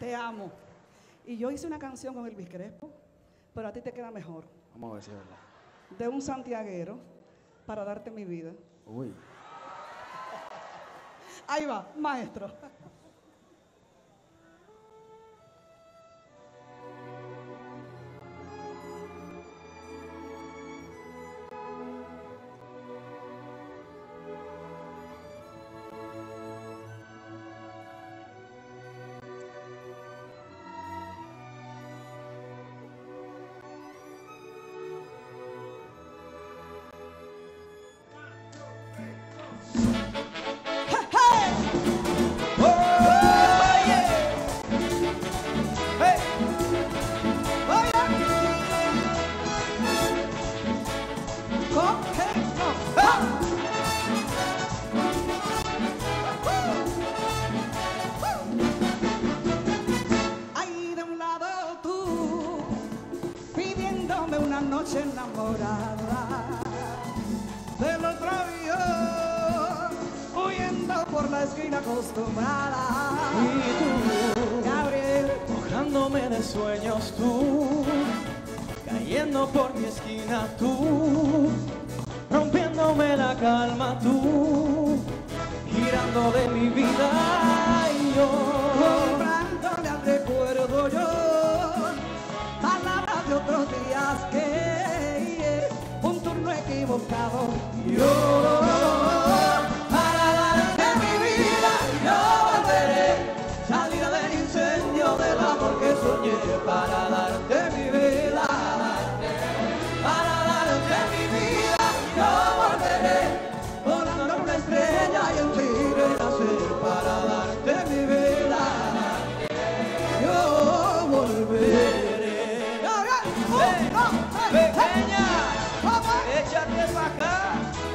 Te amo. Y yo hice una canción con Elvis Crespo, pero a ti te queda mejor. Vamos a ver si es verdad. De un santiaguero para darte mi vida. Uy. Ahí va, maestro. Una noche enamorada del otro yo, huyendo por la esquina acostumbrada. Y tú, Gabriel, mojándome de sueños tú, cayendo por mi esquina tú, rompiéndome la calma tú, girando de mi vida y yo, comprándole al recuerdo yo palabras de otros días que un turno equivocado yo, para darte mi vida yo volveré, salir del incendio del amor que soñé, para darte mi vida, para darte mi vida yo volveré, volando una estrella y en ti renacer, para darte mi vida yo volveré. pequeña, échate pa' acá,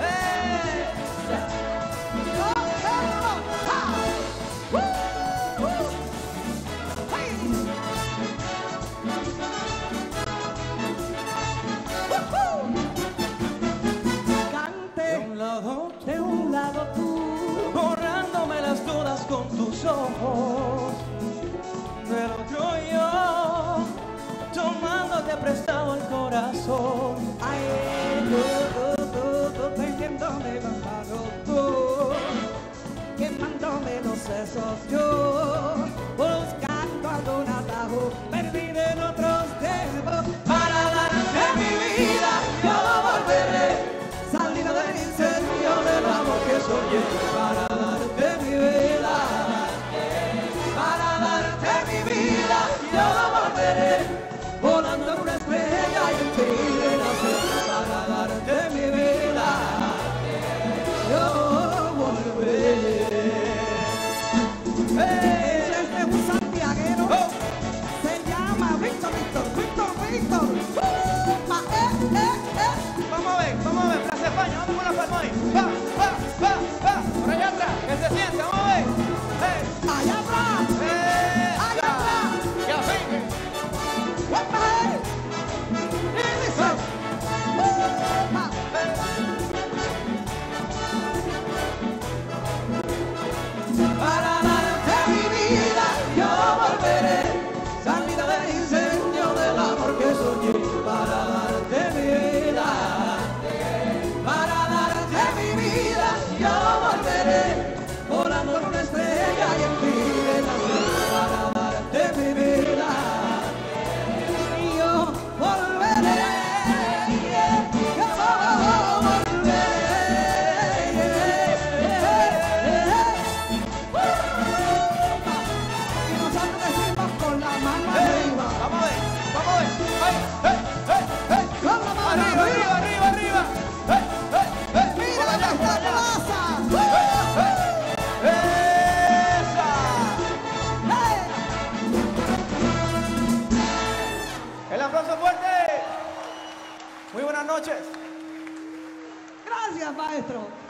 Cante de un lado tú, borrándome las dudas con tus ojos, del otro yo, tomándote prestado el corazón. ay, tú, tendiéndome las manos tú, quemándome los sesos yo, buscando algún atajo, perdido en otros tiempos, para darte mi vida yo volveré, salido del incendio del amor que soñé, para darte mi vida, para darte mi vida yo volveré, volando en una estrella y en ti renacer, para darte mi vida yo volveré. Este es un santiaguero, se llama Víctor. Vamos a ver, Plaza España, vamos con la palma ahí. Va, por allá atrás, que se siente, vamos a ver. Allá atrás, allá atrás, Y así. y dice, para darte mi vida yo volveré, salida del incendio del amor que soñé, para darte mi vida, para darte mi vida yo volveré, volando en una estrella y en ti renacer, para darte mi vida y yo volveré, yo volveré. Y nosotros decimos con la mano arriba, Vamos a ver. con la mano arriba. Arriba. Mira esta plaza. ¡Esa! El aplauso fuerte. Muy buenas noches. Gracias, maestro.